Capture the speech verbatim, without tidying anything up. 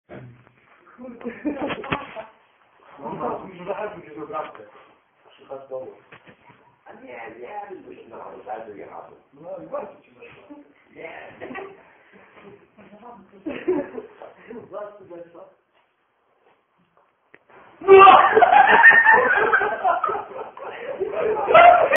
No, no, już zahaczył się do bramkę. Przychodź do domu. A nie, nie, byś na razie jechał. No i bardzo ci weszło. Nie. Bardzo weszło.